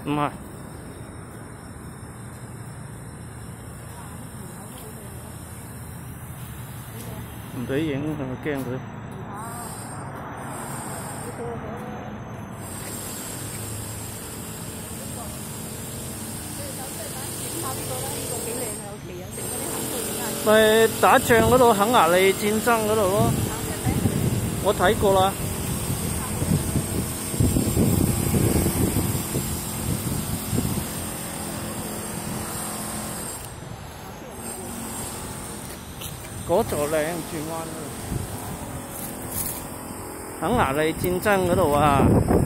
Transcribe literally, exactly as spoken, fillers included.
唔係，唔俾影，驚佢。咪打仗嗰度肯雅利戰爭嗰度咯，我睇過啦。嗰座靚轉彎嗰度，肯雅利戰爭嗰度啊！